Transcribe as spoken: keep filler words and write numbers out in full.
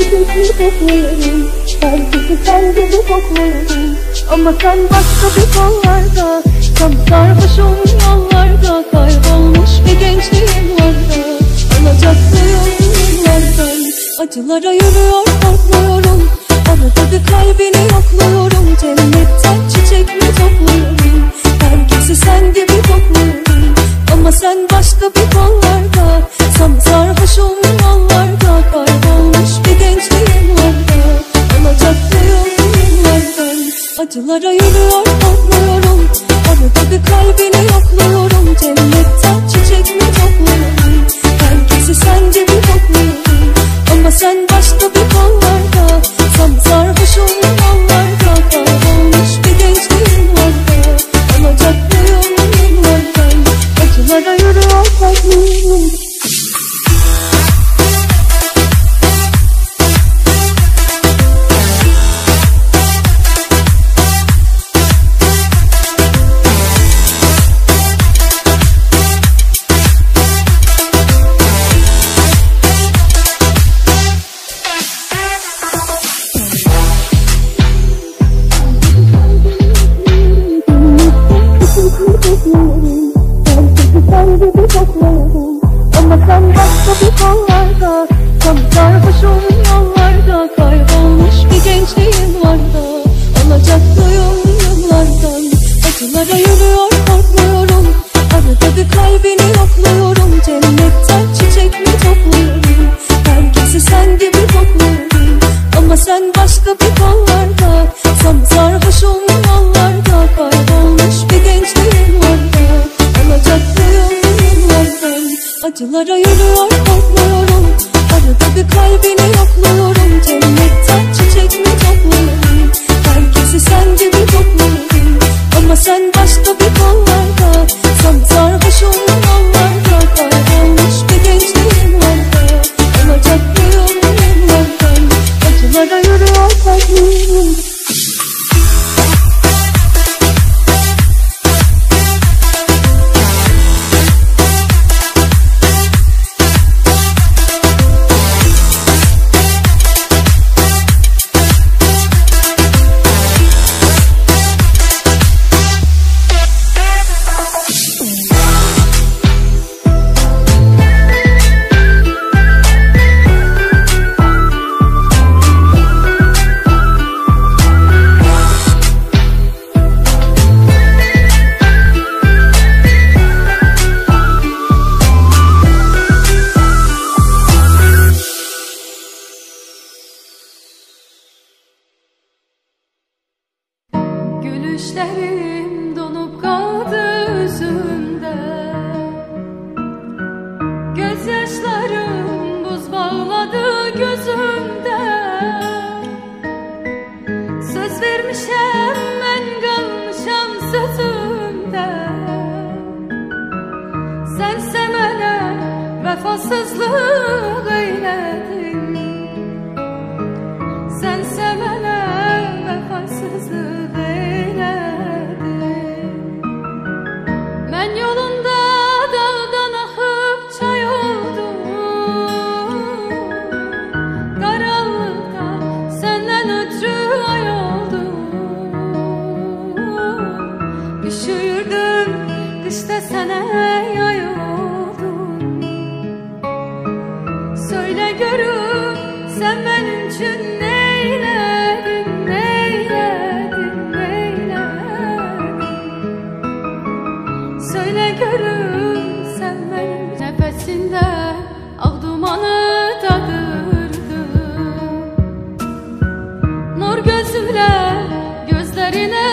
çiçekli koklarım, herkesi sen gibi koklarım. Ama sen başka bir kollarda, tam sarhoşum yollarda, kaybolmuş bir gençliğim var da, alacaklıyım yıllardan. Acılara yürüyor korkmuyorum, arada bir kalbini yokluyorum. Cennetten çiçek mi topluyorum, herkesi sen gibi kokluyorum. Ama sen başka bir kollarda, tam sarhoşum yollarda, kaybolmuş bir gençliğim var da, alacaklıyım yıllardan. Acılara yürüyor korkmuyorum, arada bir kalbini yokluyorum. Cennetten çiçek mi topluyorum, herkesi sen gibi kokluyorum. Ama sen başka bir kollarda, tam sarhoşum yollarda, kaybolmuş bir gençliğim var da, alacaklıyım yıllardan. Acılara yürüyor korkmuyorum. Ama sen başka bir kollarda, tam sarhoşum yollarda, kaybolmuş bir gençliğim var da, alacaklıyım yıllardan. Acılara yürüyor korkmuyorum, arada bir kalbini yokluyorum. Cennetten çiçek mi topluyorum, herkesi sen gibi kokluyorum. Ama sen başka bir kollarda, tam sarhoşum yollarda, kaybolmuş bir gençliğim var da, alacaklıyım yıllardan. Acılara yürüyor korkmuyorum, arada bir kalbini yokluyorum. Cennetten çiçek mi topluyorum, herkesi sen gibi kokluyorum. Ama sen başka bir kollarda, tam sarhoşum yollarda, kaybolmuş bir gençliğim var da, alacaklıyım yıllardan. Acılara yürüyor korkmuyorum. Gülüşlerim donup kaldı yüzümde, gözyaşlarım buz bağladı gözümde. Söz vermişem ben kalmışam sözümde, sense mənə vefasızlık eyledin, sense mənə vefasızlık eyledin. Mən yolunda dağdan axıb çay oldum, qaranlıqda səndən ötürü ay oldum. Üşüyürdüm qışda sənə yay oldum. Söyle görüm sen benim için neyledin, neyledin, neyledin. Söyle görüm sen benim nefesinde ağ dumanı tadırdın. Nur gözüyle gözlerine